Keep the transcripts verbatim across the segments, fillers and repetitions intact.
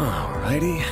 Alrighty.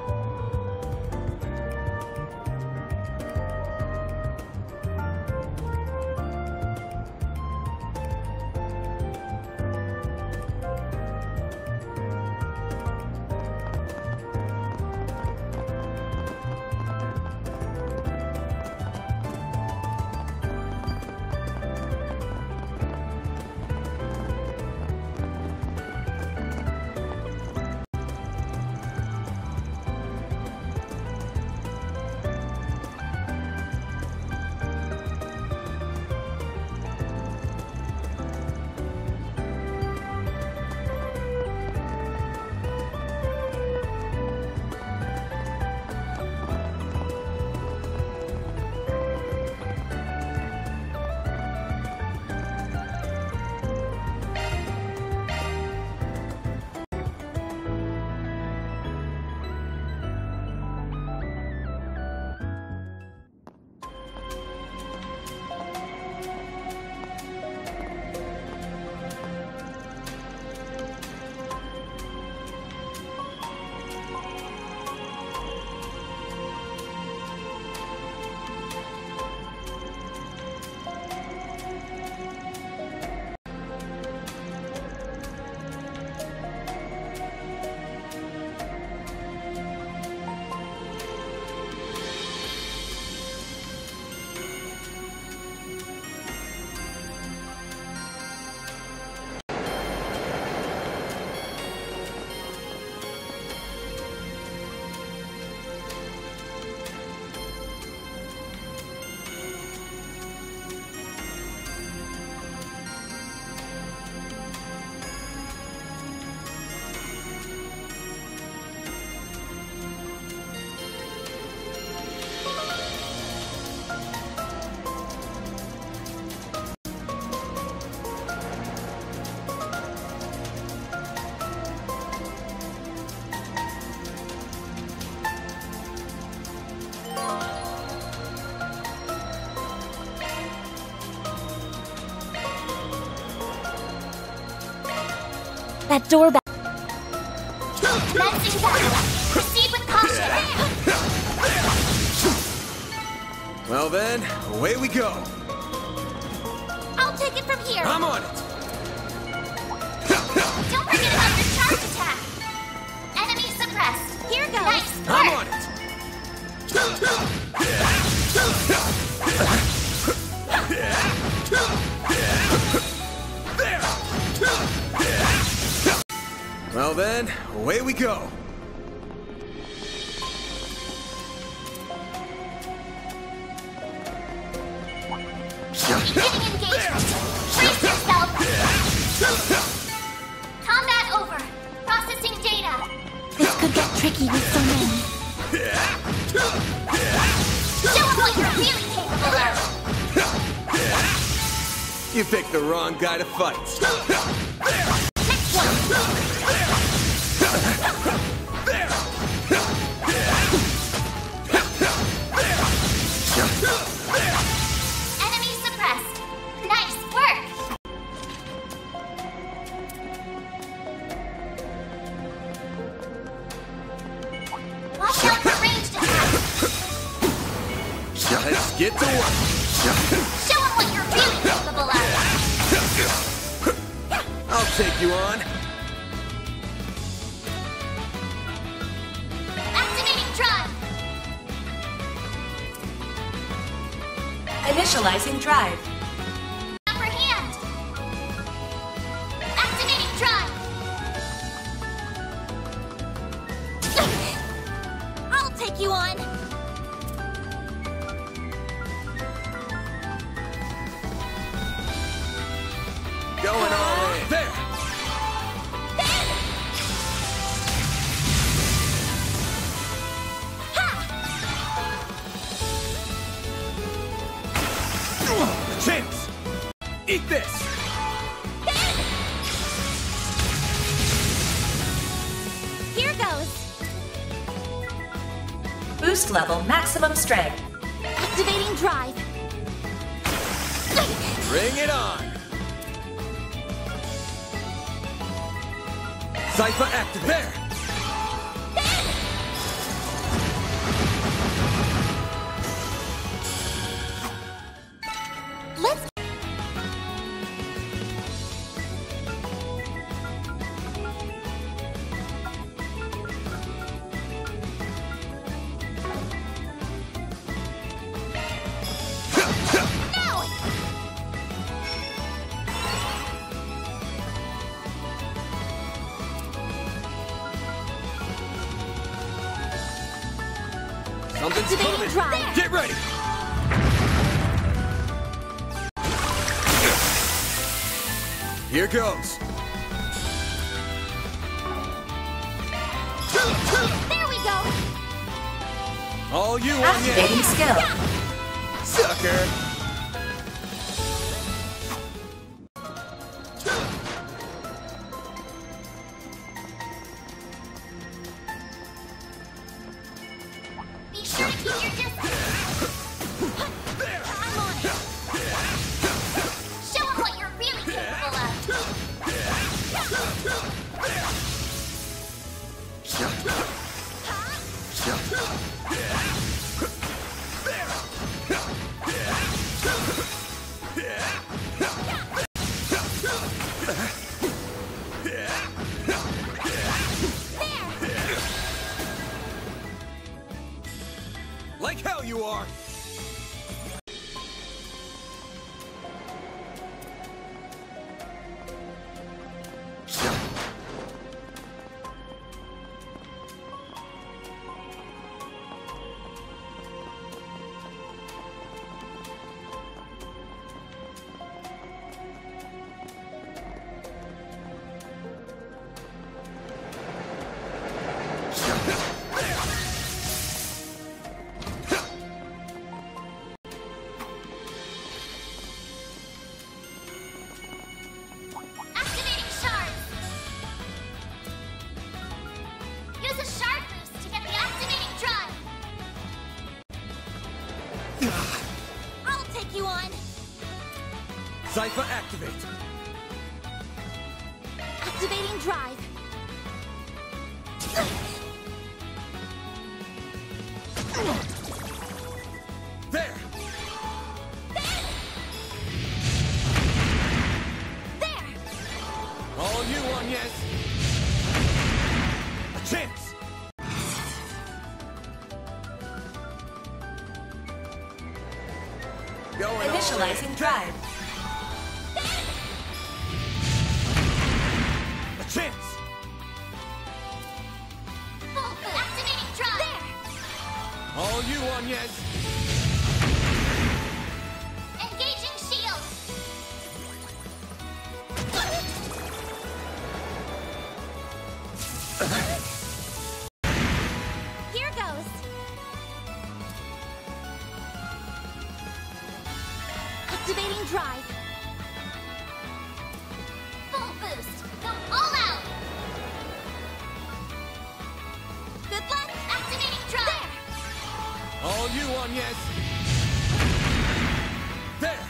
That doorbell. Commencing battle. Proceed with caution. Well then, away we go. I'll take it from here. I'm on it. Don't forget about your charge attack. Enemy suppressed. Here goes. Nice work. I'm on it. Well then, away we go. Getting engaged. Brace yourself. Combat over. Processing data. This could get tricky with so many. Show them what you're really capable of. You picked the wrong guy to fight. Next one. Enemy suppressed. Nice work. Watch out for ranged attacks. Let's get to work. Show them what you're really capable of. I'll take you on. Activating drive. Initializing drive. Upper hand. Activating drive. I'll take you on. Going all in. There. Chance. Eat this. Here goes. Boost level maximum strength. Activating drive. Bring it on. Cypher active there. Something's Activating coming. drive. Get ready. Here goes. There we go. All you on Activating yet. skill. Sucker. Be sure to keep your distance. I'm on it. Show 'em what you're really capable of. Like hell you are. Activating shards. Use a shard boost to get the activating drive. I'll take you on. Sypha activate. Activating drive. There. There. All you on yet. A chance. Going all Initializing drive. A chance. Full boost. Activating drive. There. All you on yet. Engaging shield. Here goes. Activating drive. Full boost. Go all out. Good luck. Activating drive. All you on yet. There.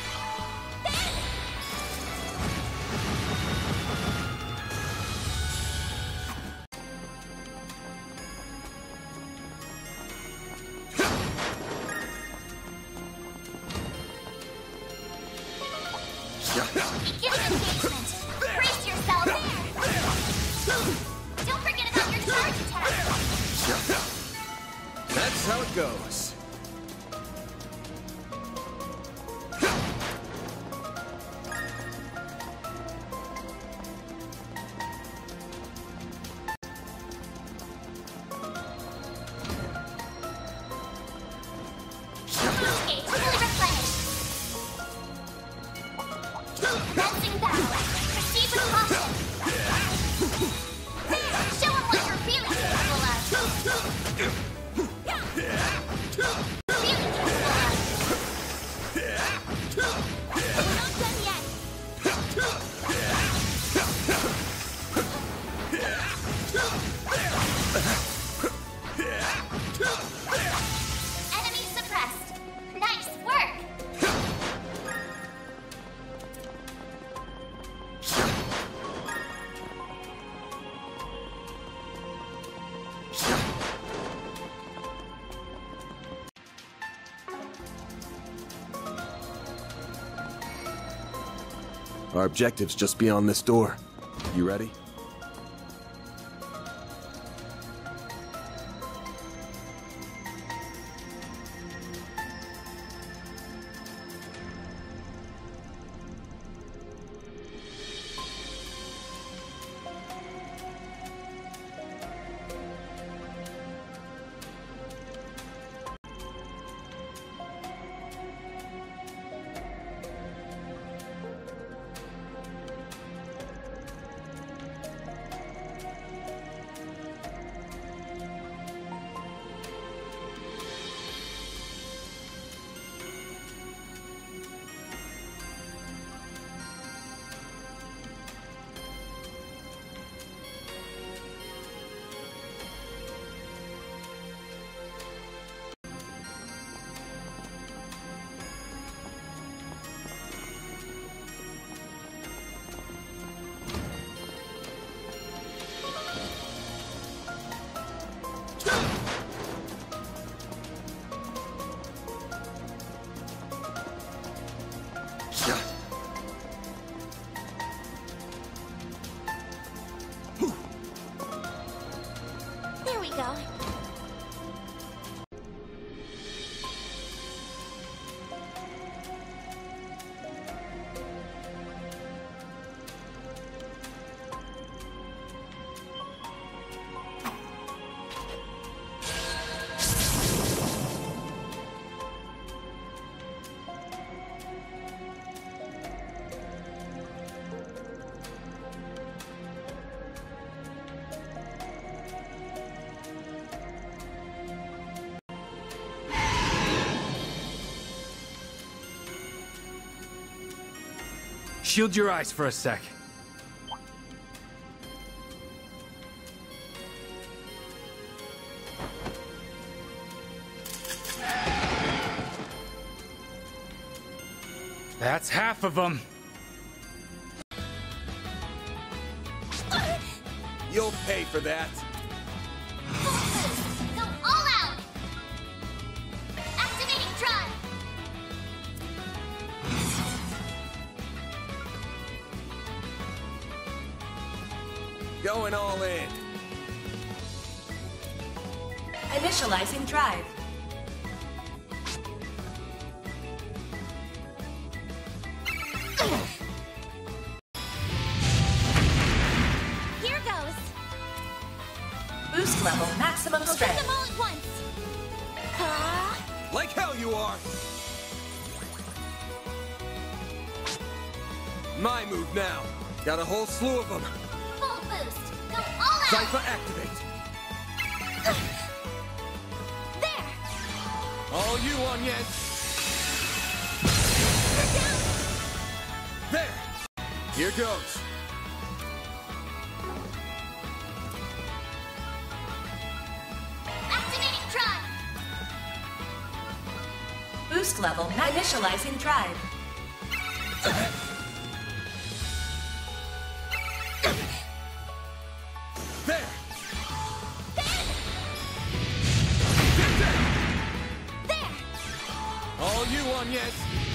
Begin engagement. Brace yourself. There. Don't forget about your charge attack. That's how it goes. Boost gauge fully replenished. Commencing battle. Proceed with caution. Show 'em what you're really capable of. Really capable of. Not done yet. Enemy suppressed. Nice work. Our objective's just beyond this door. You ready? we go. Shield your eyes for a sec. That's half of them. You'll pay for that. Go all out! Activating drive! Going all in. Initializing drive. Here goes. Boost level maximum We'll hit strength. them all at once. Ah, Like hell you are. My move now. Got a whole slew of them. Full boost! Go all out! Cypher activate. there. All you on yet? You're down. There. Here goes. Activating drive! Boost level ma- initializing drive. There. There. All you on yet?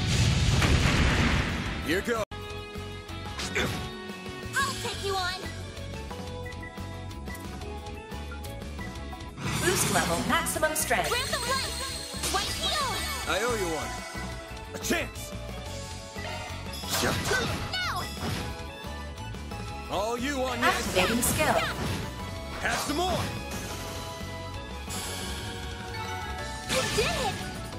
Here goes. I'll take you on. Boost level maximum strength. Random life. White heal. I owe you one. A chance. Now. All you on yet? Activating skill. Have some more. You did it.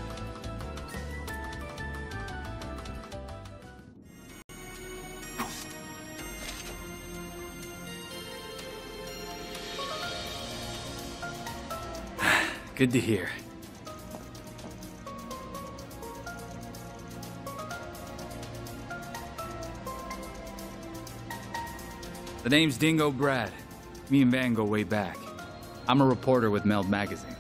Good to hear. The name's Dingo Brad. Me and Van go way back. I'm a reporter with Meld Magazine.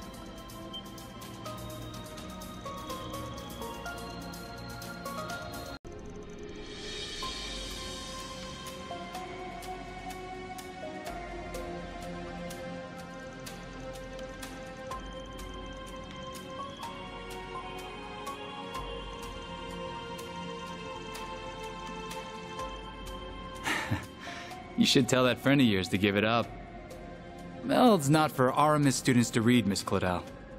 You should tell that friend of yours to give it up. Meld's not for R M S students to read, Miss Claudel.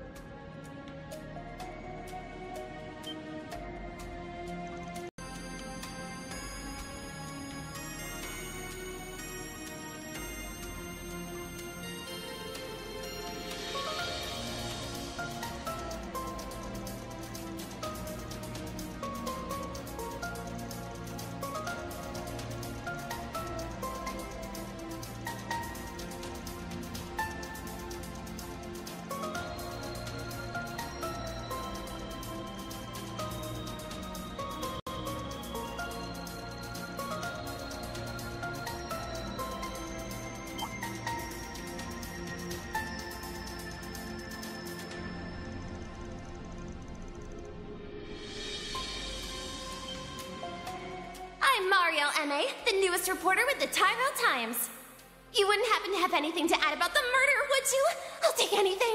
I'm Mariel M A, the newest reporter with the Tyrell Times. You wouldn't happen to have anything to add about the murder, would you? I'll take anything.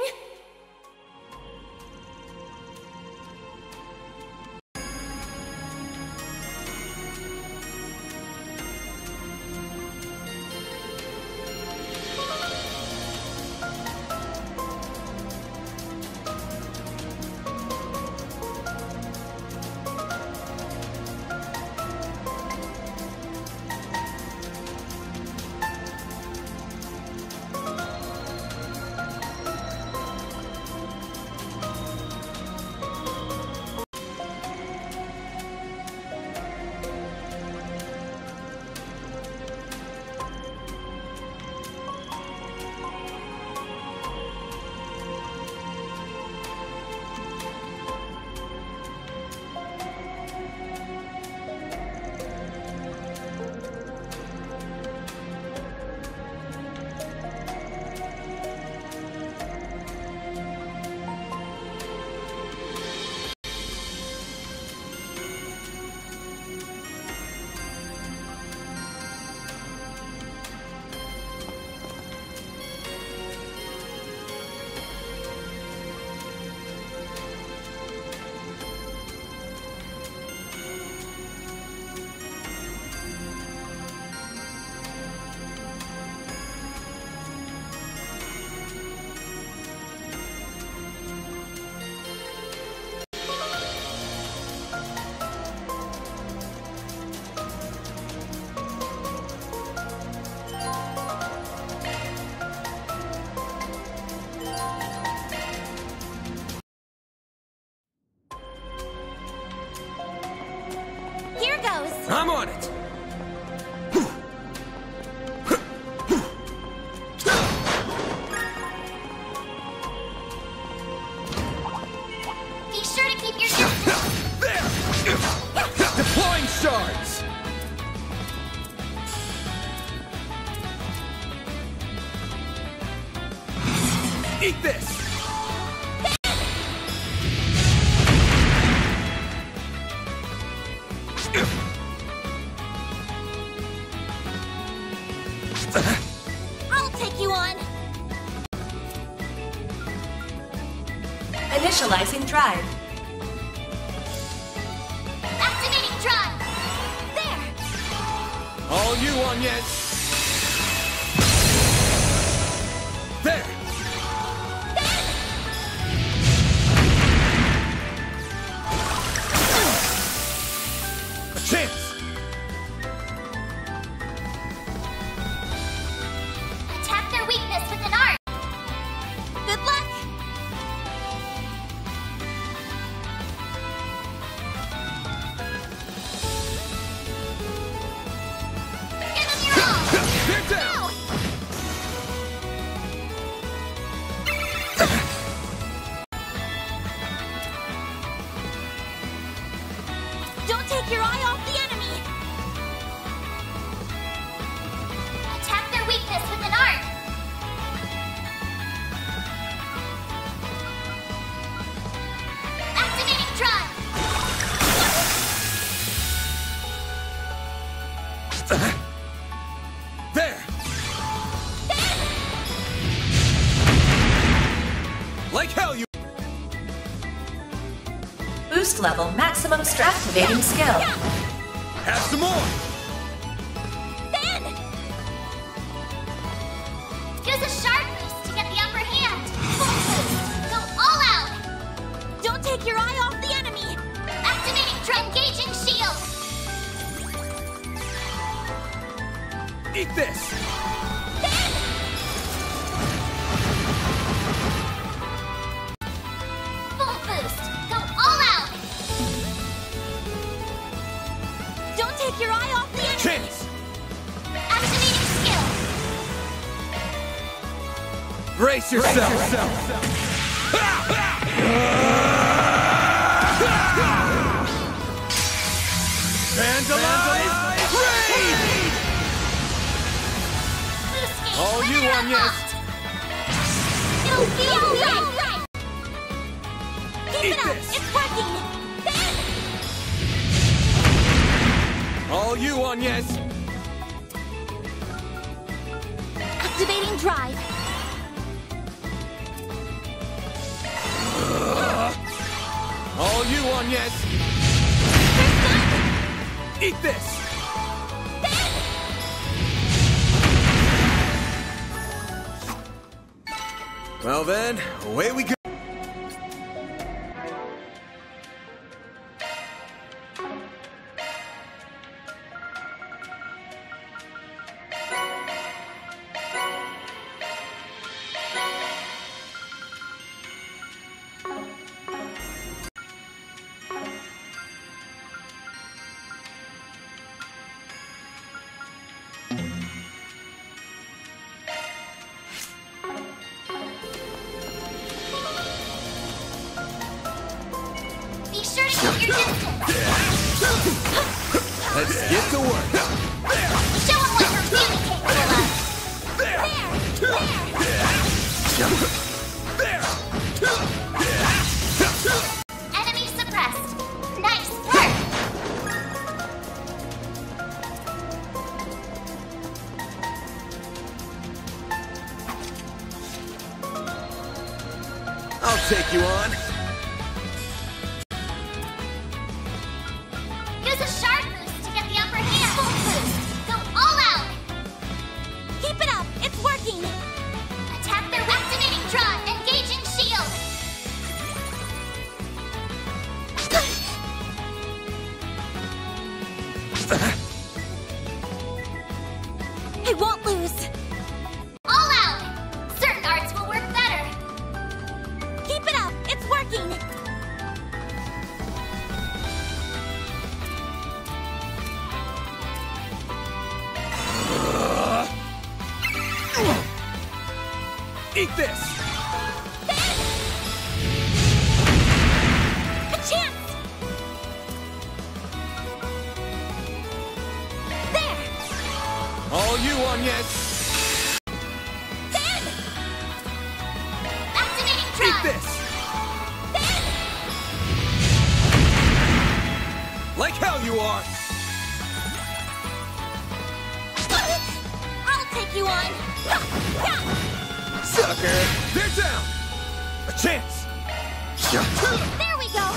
Eat this! I'll take you on. Initializing drive. Activating drive. There. All you on yet? There! A chance! Attack their weakness with an art. Good luck. Give them your all. They're down! Don't take your eye off the enemy. Attack their weakness with an art. Activating drive. There! Like hell, you. Boost level maximum strength. Activating skill. Have some more! Ben! Use a sharp boost to get the upper hand. Full boost. Go all out. Don't take your eye off the enemy. Activating drive. Engaging shield. Eat this! Full boost. Go all out. Don't take your eye off the enemy. Chance! Activating skill. Brace yourself! Vandalize! Raid! Boost gauge. All you linear on, yes. unlocked. It'll be all right. Keep Eat it up. this. It's working. Ben! All you on, yes? Activating drive. All you on, yes? Eat this! Well then, away we go. Be sure to keep your distance. Let's get to work. Show them what you're really capable of. There! There! Enemy suppressed. Nice work. I'll take you on. Use a sharp boost to get the upper hand. Full boost. Go all out. Keep it up. It's working. Attack their activating drive. Engaging shield. I won't lose. All out. Certain arts will work better. Keep it up. It's working. Eat this! A chance. There. All you on, yes? Ben! one! Ha! Ha! Sucker! They're down! A chance! There we go!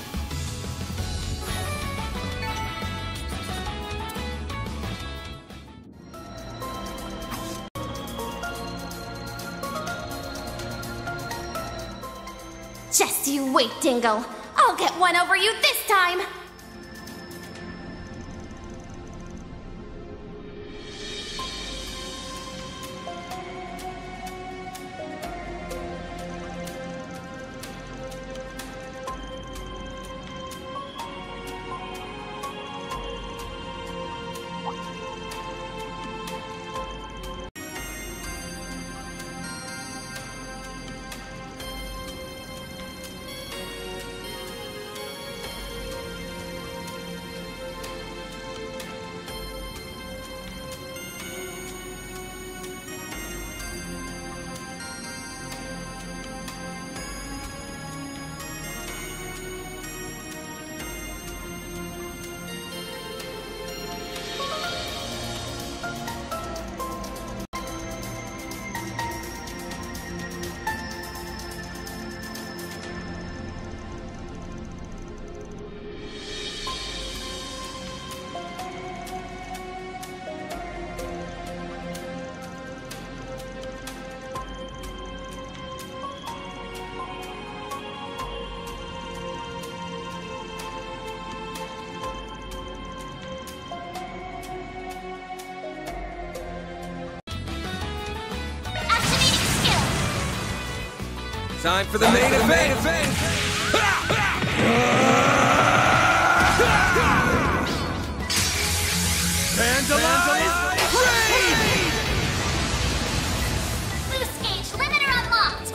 Just you wait, Dingo. I'll get one over you this time! Time for the main event! Vandalize! Raid! Boost gauge limiter unlocked!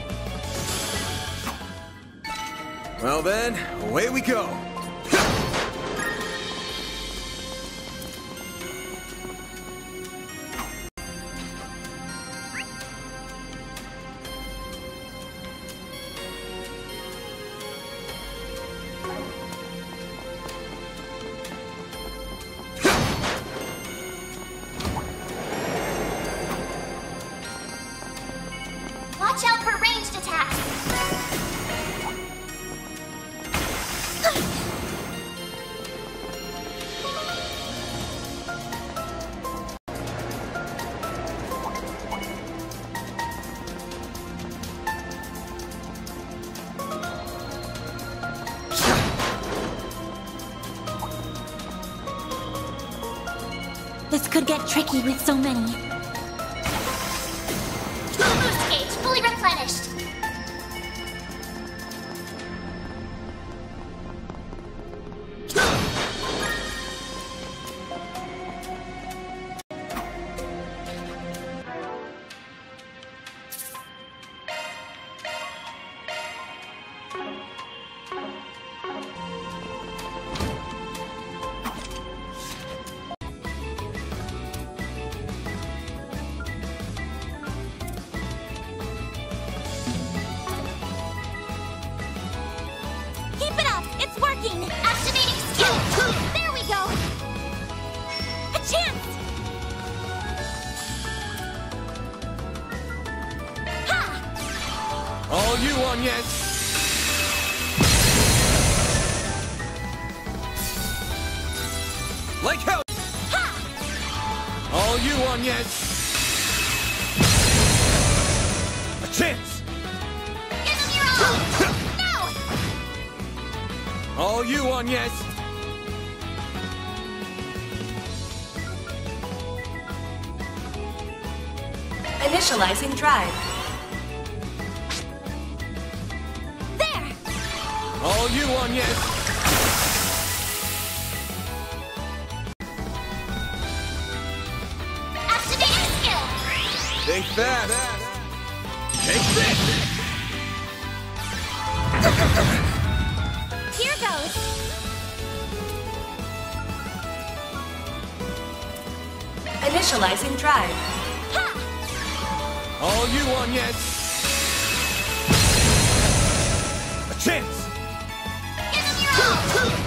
Well then, away we go. Watch out for ranged attacks! This could get tricky with so many. Boost gauge fully replenished. Keep it up! It's working! Activating skill! There we go! A chance! Ha! All you on yet? Like hell! Ha! All you on yet? A chance! Give him your all! No! All you on yet? Initializing drive. There! All you on yet? Activating skill! Think fast! Take this! Here goes! Initializing drive. Ha! All you on yet? A chance! Give him your all!